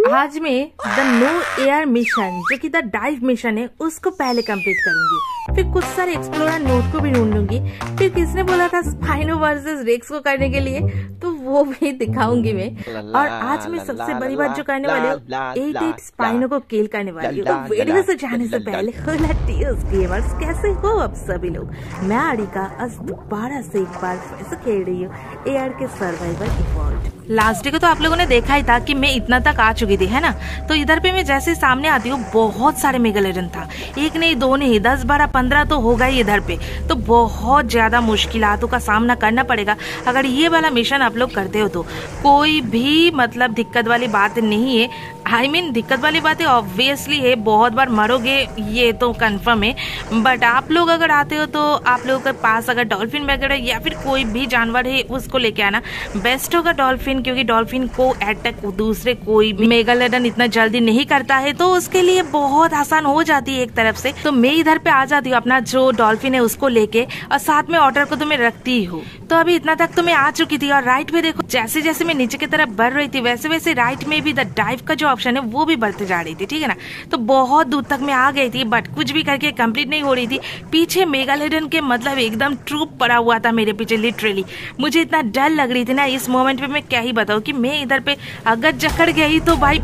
आज मैं the no air mission जो कि द डाइव मिशन है उसको पहले कंप्लीट करूंगी, फिर कुछ सारे एक्सप्लोरर नोट को भी ढूंढूंगी, फिर किसने बोला था स्पाइनो वर्सेस रेक्स को करने के लिए तो वो भी दिखाऊंगी मैं। और आज मैं सबसे बड़ी बात जो करने वाली हूँ 8 स्पाइनो को किल करने वाली हूँ। तो वीडियो से जाने से पहले गेमर्स कैसे हो अब सभी लोग, मैं आरिका आज दोबारा से एक बार फिर से खेल रही हूँ एयर के सर्वाइवल इवॉल्व। लास्ट डे को तो आप लोगों ने देखा ही था कि मैं इतना तक आ चुकी थी, है ना। तो इधर पे मैं जैसे सामने आती हूँ बहुत सारे मेगालोडन था, एक नहीं दो नहीं 10 12 15 तो होगा ही इधर पे। तो बहुत ज्यादा मुश्किलातों का सामना करना पड़ेगा अगर ये वाला मिशन आप लोग करते हो तो। कोई भी मतलब दिक्कत वाली बात नहीं है, दिक्कत वाली बात है ऑब्वियसली है, बहुत बार मरोगे ये तो कंफर्म है। बट आप लोग अगर आते हो तो आप लोगों के पास अगर डॉल्फिन वगैरह या फिर कोई भी जानवर है उसको लेके आना बेस्ट होगा डॉल्फिन, क्योंकि डॉल्फिन को अटैक दूसरे कोई भी मेगालोडन इतना जल्दी नहीं करता है, तो उसके लिए बहुत आसान हो जाती है एक तरफ से। तो मैं इधर पे आ जाती हूँ अपना जो डॉल्फिन है उसको लेके, और साथ में ऑर्डर को तो मैं रखती ही हूँ। तो अभी इतना तक तो मैं आ चुकी थी, और राइट में देखो जैसे जैसे मैं नीचे की तरफ बढ़ रही थी वैसे वैसे राइट में भी द डाइव का जो ऑप्शन है वो भी बढ़ते जा रही थी, ठीक है ना। तो बहुत दूर तक मैं आ गई थी बट कुछ भी करके कंप्लीट नहीं हो रही थी। पीछे मेगालोडन के मतलब एकदम ट्रूप पड़ा हुआ था मेरे पीछे, लिटरली मुझे इतना डर लग रही थी ना इस मोमेंट पे। मैं क्या ही बताऊं कि मैं इधर पे अगर जकड़ गई तो भाई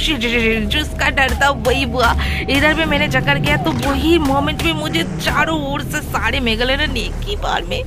जिसका डर था वही हुआ। इधर पे मैंने जकड़ गया तो वही मोमेंट में मुझे चारों ओर से सारे मेगालोडन एक ही बार में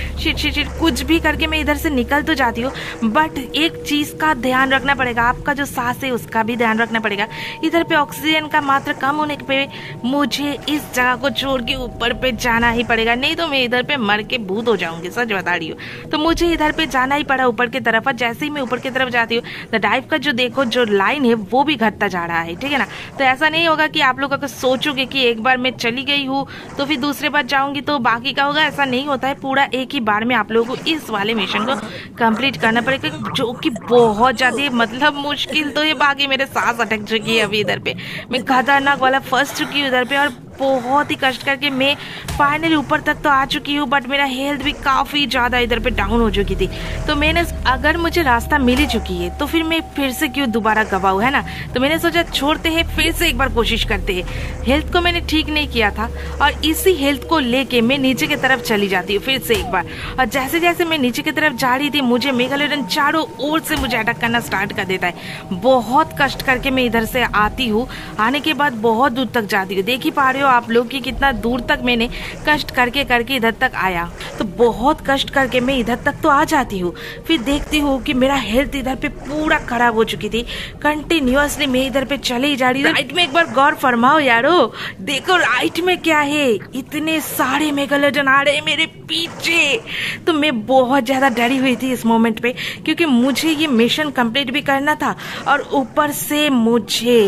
शिट कुछ भी करके मैं इधर से निकल तो जाती हूँ। बट एक चीज का ध्यान रखना पड़ेगा, आपका जो सांस है उसका भी ध्यान रखना पड़ेगा। इधर पे ऑक्सीजन का मात्रा कम होने पे मुझे इस जगह को छोड़ के ऊपर पे जाना ही पड़ेगा, नहीं तो मैं इधर पे मर के भूत हो जाऊंगी, सच बता रही हूँ। तो मुझे इधर पे जाना ही पड़ा ऊपर की तरफ, और जैसे ही मैं ऊपर की तरफ जाती हूँ तो डाइव का जो देखो जो लाइन है वो भी घटता जा रहा है, ठीक है ना। तो ऐसा नहीं होगा कि आप लोग अगर सोचोगे कि एक बार मैं चली गई हूँ तो फिर दूसरे बार जाऊंगी तो बाकी का होगा, ऐसा नहीं होता है। पूरा एक ही बार में आप लोगों को इस वाले मिशन को कंप्लीट करना पड़ेगा, जो कि बहुत ज्यादा मतलब मुश्किल तो है। बाकी मेरे सांस अटक चुकी है अभी इधर पे, मैं खतरनाक वाला फंस चुकी हूँ इधर पे, और बहुत ही कष्ट करके मैं फाइनली ऊपर तक तो आ चुकी हूँ। बट मेरा हेल्थ भी काफी ज्यादा इधर पे डाउन हो चुकी थी। तो मैंने अगर मुझे रास्ता मिल ही चुकी है तो फिर मैं फिर से क्यों दोबारा गवाऊँ, है ना। तो मैंने सोचा छोड़ते हैं, फिर से एक बार कोशिश करते हैं। हेल्थ को मैंने ठीक नहीं किया था और इसी हेल्थ को लेके मैं नीचे की तरफ चली जाती हूँ फिर से एक बार। और जैसे जैसे मैं नीचे की तरफ जा रही थी मुझे मेगालोडन चारों ओर से मुझे अटैक करना स्टार्ट कर देता है। बहुत कष्ट करके मैं इधर से आती हूँ, आने के बाद बहुत दूर तक जाती हूँ। देख ही पा रहे हो आप लोग कि कितना दूर तक मैंने कष्ट करके इधर तक आया। तो बहुत कष्ट करके मैं इधर तक तो आ जाती हूँ, फिर देखती हूँ कि मेरा हेल्थ इधर पे पूरा खराब हो चुकी थी। कंटिन्यूअसली मैं इधर पे चले ही जा रही हूँ। राइट में एक बार गौर फरमाओ यारो, देखो राइट में क्या है, इतने सारे मेगालोडन आ रहे हैं मेरे पीछे। तो मैं बहुत ज्यादा डरी हुई थी इस मोमेंट पे, क्योंकि मुझे ये मिशन कंप्लीट भी करना था और ऊपर से मुझे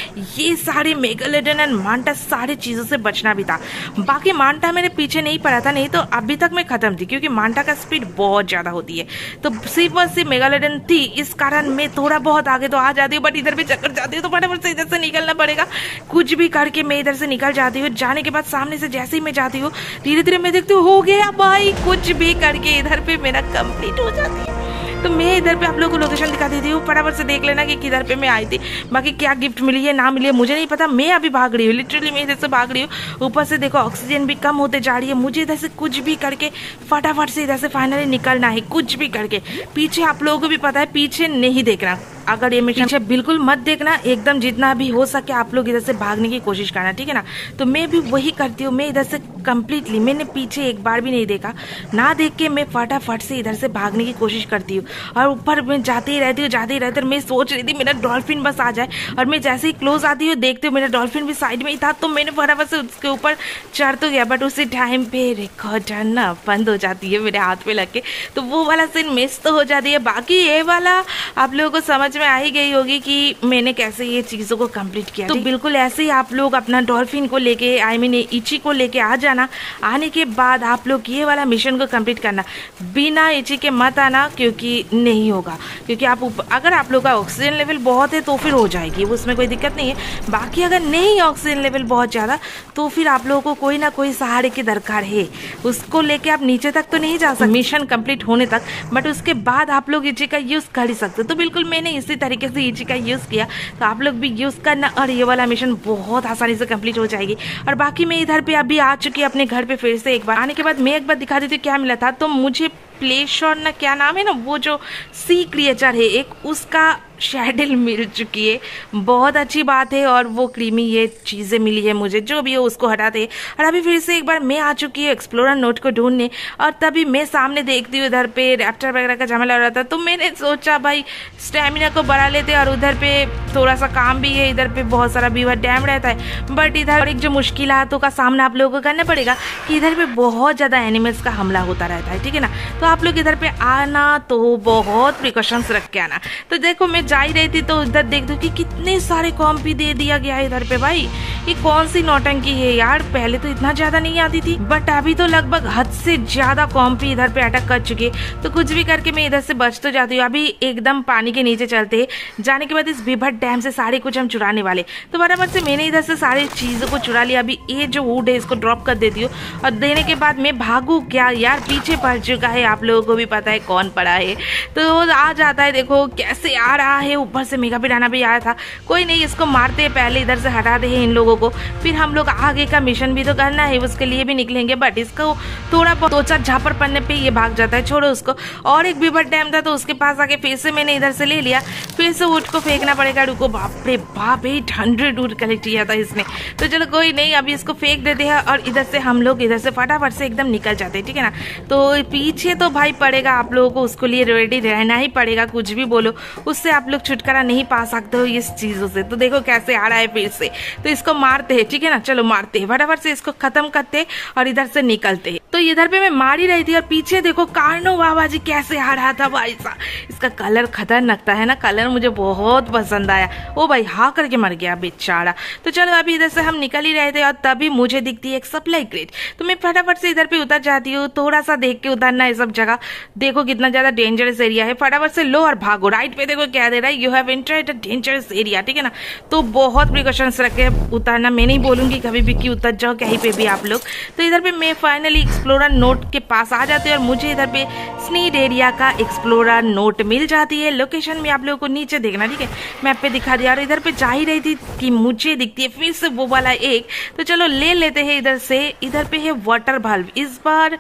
ये सारे मेगालोडन एंड मांटा सारी चीजों से बचना भी था। बाकी मांटा मेरे पीछे नहीं पड़ा था, नहीं तो अभी तक मैं खत्म थी, क्योंकि मांटा का स्पीड बहुत ज्यादा होती है। तो सिर्फ और सिर्फ मेगालोडन थी, इस कारण मैं थोड़ा बहुत आगे तो आ जाती हूँ, बट इधर भी चक्कर जाती हूँ तो फटाफट से इधर से निकलना पड़ेगा। कुछ भी करके मैं इधर से निकल जाती हूँ। जाने के बाद सामने से जैसे ही मैं जाती हूँ धीरे धीरे मैं देखती हूँ हो गया भाई, कुछ भी करके इधर पे मेरा कंप्लीट हो जाती है। तो मैं इधर पे आप लोगों को लोकेशन दिखा देती हूँ, फटाफट से देख लेना कि किधर पे मैं आई थी। बाकी क्या गिफ्ट मिली है ना मिली है मुझे नहीं पता, मैं अभी भाग रही हूँ, लिटरली मैं इधर से भाग रही हूँ। ऊपर से देखो ऑक्सीजन भी कम होते जा रही है, मुझे इधर से कुछ भी करके फटाफट से इधर से फाइनली निकलना है, कुछ भी करके। पीछे आप लोगों को भी पता है पीछे नहीं देखना, अगर ये मिशन पीछे बिल्कुल मत देखना, एकदम जितना भी हो सके आप लोग इधर से भागने की कोशिश करना, ठीक है ना। तो मैं भी वही करती हूँ, मैं इधर से कम्प्लीटली मैंने पीछे एक बार भी नहीं देखा, ना देख के मैं फटाफट से इधर से भागने की कोशिश करती हूँ। और ऊपर मैं जाती ही रहती हूँ। मैं सोच रही थी मेरा डॉल्फिन बस आ जाए, और मैं जैसे ही क्लोज आती हूँ देखती हूँ मेरा डॉल्फिन भी साइड में ही था। तो मैंने फटाफट से उसके ऊपर चढ़ तो गया, बट उसी टाइम पे रिकॉर्डर ना बंद हो जाती है मेरे हाथ पे लग के, तो वो वाला सीन मिस तो हो जाती है। बाकी ये वाला आप लोगों को समझ में आ ही गई होगी कि मैंने कैसे ये चीजों को कंप्लीट किया। तो बिल्कुल ऐसे ही आप लोग अपना डॉल्फिन को लेके इची को लेके आ जाना। आने के बाद आप लोग ये वाला मिशन को कंप्लीट करना, बिना इची के मत आना, क्योंकि नहीं होगा। क्योंकि अगर आप लोग का ऑक्सीजन लेवल बहुत है तो फिर हो जाएगी, उसमें कोई दिक्कत नहीं है। बाकी अगर नहीं ऑक्सीजन लेवल बहुत ज़्यादा तो फिर आप लोगों को कोई ना कोई सहारे की दरकार है, उसको लेके आप नीचे तक तो नहीं जा सकते मिशन कंप्लीट होने तक, बट उसके बाद आप लोग इची का यूज कर ही सकते। तो बिल्कुल मैंने उसी तरीके से इजी का यूज़ किया, तो आप लोग भी यूज़ करना और ये वाला मिशन बहुत आसानी से कंप्लीट हो जाएगी। और बाकी मैं इधर पे अभी आ चुकी है अपने घर पे फिर से एक बार। आने के बाद मैं एक बार दिखा देती हूँ क्या मिला था। तो मुझे प्लेशॉन ना क्या नाम है ना, वो जो सी क्रिएचर है एक, उसका शैडल मिल चुकी है, बहुत अच्छी बात है। और वो क्रीमी ये चीज़ें मिली है मुझे, जो भी हो उसको हटाते हैं। और अभी फिर से एक बार मैं आ चुकी हूँ एक्सप्लोरर नोट को ढूंढने, और तभी मैं सामने देखती हूँ इधर पे रैप्टर वगैरह का झमेला हो रहा था। तो मैंने सोचा भाई स्टेमिना को बढ़ा लेते, और उधर पे थोड़ा सा काम भी है, इधर पे बहुत सारा बीवर डैम रहता है। बट इधर एक जो मुश्किलातों का सामना आप लोगों को करना पड़ेगा कि इधर पे बहुत ज़्यादा एनिमल्स का हमला होता रहता है, ठीक है ना। तो आप लोग इधर पे आना तो बहुत प्रिकॉशंस रख के आना। तो देखो मैं जा ही रही थी तो इधर देख दो कि कितने सारे कॉम्पी दे दिया गया है इधर पे। भाई ये कौन सी नौटंकी है यार, पहले तो इतना ज्यादा नहीं आती थी, बट अभी तो लगभग हद से ज्यादा कॉम्पी इधर पे अटैक कर चुके। तो कुछ भी करके मैं इधर से बच तो जाती हूँ। अभी एकदम पानी के नीचे चलते जाने के बाद इस बीभट डैम से सारे कुछ हम चुराने वाले। तो बराबर से मैंने इधर से सारी चीजों को चुरा लिया। अभी ये जो वुड है इसको ड्रॉप कर देती हूँ, और देने के बाद मैं भागू क्या यार, पीछे पड़ चुका है, आप लोगों को भी पता है कौन पड़ा है। तो आ जाता है, देखो कैसे आ रहा है, ऊपर से मेगा पिराना भी आया था। कोई नहीं, इसको मारते हैं पहले, इधर से हटाते हैं इन लोगों को, फिर हम लोग आगे का मिशन भी तो करना है, उसके लिए भी निकलेंगे। बट इसको थोड़ा बहुत दो चार झापर पड़ने पे ये भाग जाता है, छोड़ो उसको। और एक बीभट डैम था तो उसके पास आके फिर से मैंने इधर से ले लिया, फिर से वुड को फेंकना पड़ेगा। रुको, बाप रे बाप, 800 वुड कलेक्ट किया था इसने। तो चलो कोई नहीं, अभी इसको फेंक देते हैं और इधर से हम लोग इधर से फटाफट से एकदम निकल जाते हैं, ठीक है ना। तो पीछे तो भाई पड़ेगा आप लोगों को, उसके लिए रेडी रहना ही पड़ेगा, कुछ भी बोलो उससे आप लोग छुटकारा नहीं पा सकते हो इस चीजों से। तो देखो कैसे आ रहा है फिर से, तो इसको मारते हैं, ठीक है ना। चलो मारते हैं, फटाफट से इसको खत्म करते और इधर से निकलते हैं। तो इधर पे मैं मार ही रही थी और पीछे देखो कार्नो बाबा जी कैसे आ रहा था भाई साहब। इसका कलर खतरनाक था है ना, कलर मुझे बहुत पसंद आया। ओ भाई हाँ करके मर गया बेचारा। तो चलो अभी इधर से हम निकल ही रहे थे और तभी मुझे दिखती है एक सप्लाई क्रेट। तो मैं फटाफट से इधर पे उतर जाती हूँ, थोड़ा सा देख के उतरना है सब जगह। देखो कितना ज्यादा डेंजरस एरिया है, फटाफट से लो और भागो। राइट पे देखो क्या दे रहा है, you have entered a dangerous area, ठीक है ना। तो बहुत प्रिकॉशंस रख के उतरना, मैं नहीं बोलूंगी कभी भी कि उतर जाओ कहीं पे भी आप लोग। तो इधर पे मैं फाइनली एक्सप्लोरर नोट के पास आ जाती हूँ और मुझे इधर पे स्नीड एरिया का एक्सप्लोरर नोट मिल जाती है। लोकेशन में आप लोगों को नीचे देखना, ठीक है, मैप पे दिखा दिया। और इधर पे जा ही रही थी कि मुझे दिखती है फिर से वो वाला एक, तो चलो ले लेते हैं इधर से। इधर पे है वाटर वाल्व, इस बार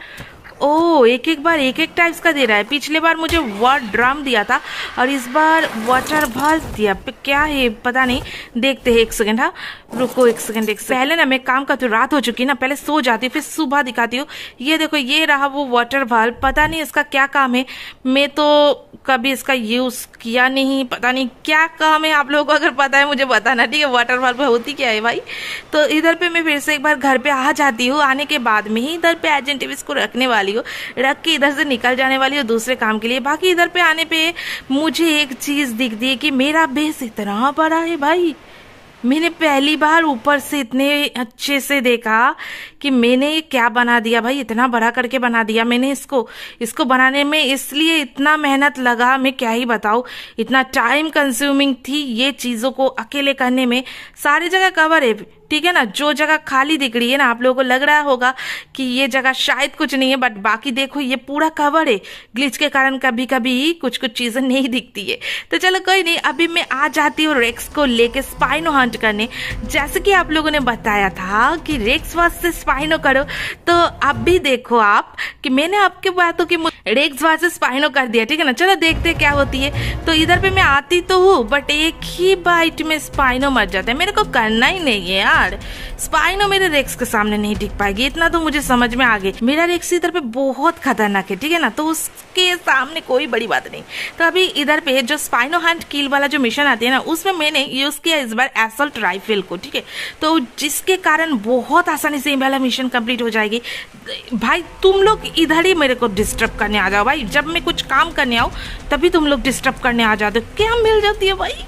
ओ एक एक बार एक एक टाइप्स का दे रहा है। पिछले बार मुझे वाटर ड्रम दिया था और इस बार वाटर वाल्व दिया। क्या है पता नहीं, देखते हैं। एक सेकंड, हाँ रुको एक सेकंड। पहले ना मैं काम करती हूँ, रात हो चुकी है ना, पहले सो जाती हूँ फिर सुबह दिखाती हूँ। ये देखो ये रहा वो वाटर वाल्व, पता नहीं इसका क्या काम है, मैं तो कभी इसका यूज किया नहीं, पता नहीं क्या काम है। आप लोगों को अगर पता है मुझे बताना, ठीक है। वाटर वाल्व होती क्या है भाई। तो इधर पे मैं फिर से एक बार घर पे आ जाती हूँ। आने के बाद में ही इधर पे एजेंटिविस को रखने वाली हूँ, रख के इधर से निकल जाने वाली हूँ दूसरे काम के लिए। बाकी इधर पे आने पे मुझे एक चीज दिखती है कि मेरा बेस इतना बड़ा है भाई। मैंने पहली बार ऊपर से इतने अच्छे से देखा कि मैंने ये क्या बना दिया भाई, इतना बड़ा करके बना दिया मैंने इसको बनाने में इसलिए इतना मेहनत लगा, मैं क्या ही बताऊं। इतना टाइम कंज्यूमिंग थी ये चीजों को अकेले करने में। सारी जगह कवर है, ठीक है ना। जो जगह खाली दिख रही है ना, आप लोगों को लग रहा होगा कि ये जगह शायद कुछ नहीं है, बट बाकी देखो ये पूरा कवर है। ग्लिच के कारण कभी कभी कुछ कुछ चीजें नहीं दिखती है। तो चलो कोई नहीं, अभी मैं आ जाती हूँ रेक्स को लेके स्पाइनो हंट करने। जैसे कि आप लोगों ने बताया था कि रेक्स वर्सेस स्पाइनो करो, तो अब भी देखो आप कि मैंने आपके बातों की रेक्स वर्सेस स्पाइनो कर दिया, ठीक है ना। चलो देखते क्या होती है। तो इधर पे मैं आती तो हूँ बट एक ही बाइट में स्पाइनो मर जाता है। मेरे को करना ही नहीं है यार, स्पाइनो मेरे रेक्स के सामने नहीं टिक पाएगी, इतना तो मुझे समझ में आ गई। मेरा रेक्स इधर पे बहुत खतरनाक है, ठीक है ना, तो उसके सामने कोई बड़ी बात नहीं। तो अभी इधर पे जो स्पाइनो हंट किल वाला जो मिशन आती है ना, उसमें मैंने यूज किया इस बार एसॉल्ट राइफल को, ठीक है। तो जिसके कारण बहुत आसानी से ये वाला मिशन कंप्लीट हो जाएगी। भाई तुम लोग इधर ही मेरे को डिस्टर्ब करने आ जाओ भाई, जब मैं कुछ काम करने आऊँ तभी तुम लोग डिस्टर्ब करने आ जाते हो। क्या मिल जाती है भाई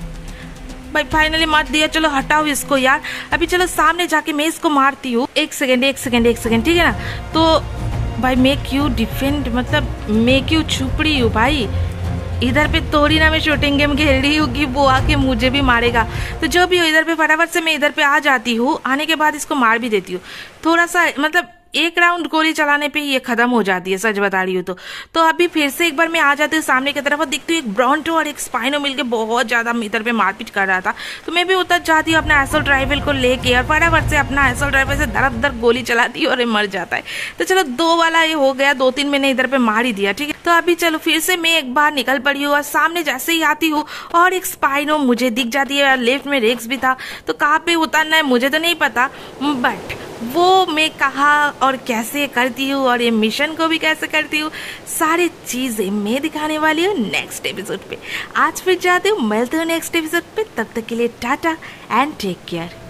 फाइनली मार दिया। चलो हटाओ इसको यार। अभी चलो सामने जाके मैं इसको मारती हूँ। एक सेकंड, ठीक है ना। तो भाई मैं क्यों डिफेंड, मतलब मैं क्यों छुप रही हूँ भाई। इधर पे थोड़ी ना मैं शूटिंग गेम खेल रही हूँ कि वो आके मुझे भी मारेगा। तो जो भी हो, इधर पे फटाफट से मैं इधर पे आ जाती हूँ। आने के बाद इसको मार भी देती हूँ। थोड़ा सा मतलब एक राउंड गोली चलाने पे ही ये खत्म हो जाती है, सच बता रही हूँ तो अभी फिर से एक बार मैं आ जाती हूँ सामने की तरफ और देखती हूँ एक ब्रॉन्टो और एक स्पाइनो मिलके बहुत ज्यादा इधर पे मारपीट कर रहा था। तो मैं भी उतर जाती हूँ अपना असॉल्ट राइफल को लेके और फटाफट से अपना असॉल्ट राइफल से धड़क गोली चलाती है और ये मर जाता है। तो चलो 2 वाला ये हो गया, 2-3 मैंने इधर पे मार ही दिया, ठीक है। तो अभी चलो फिर से मैं एक बार निकल पड़ी हूँ और सामने जैसे ही आती हूँ और एक स्पाइनो मुझे दिख जाती है और लेफ्ट में रेक्स भी था। तो कहाँ पे उतरना है मुझे तो नहीं पता, बट वो मैं कहाँ और कैसे करती हूँ और ये मिशन को भी कैसे करती हूँ, सारी चीजें मैं दिखाने वाली हूँ नेक्स्ट एपिसोड पे। आज फिर जाती हूँ, मिलते हूँ नेक्स्ट एपिसोड पे। तब तक के लिए टाटा एंड टेक केयर।